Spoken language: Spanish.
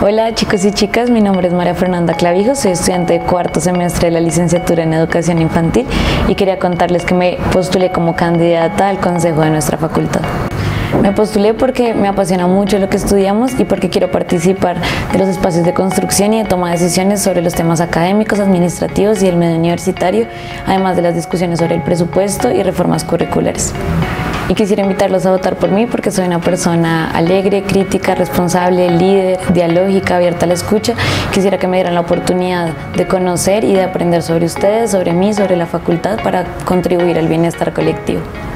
Hola chicos y chicas, mi nombre es María Fernanda Clavijo, soy estudiante de cuarto semestre de la licenciatura en Educación Infantil y quería contarles que me postulé como candidata al consejo de nuestra facultad. Me postulé porque me apasiona mucho lo que estudiamos y porque quiero participar de los espacios de construcción y de toma de decisiones sobre los temas académicos, administrativos y el medio universitario, además de las discusiones sobre el presupuesto y reformas curriculares. Y quisiera invitarlos a votar por mí porque soy una persona alegre, crítica, responsable, líder, dialógica, abierta a la escucha. Quisiera que me dieran la oportunidad de conocer y de aprender sobre ustedes, sobre mí, sobre la facultad para contribuir al bienestar colectivo.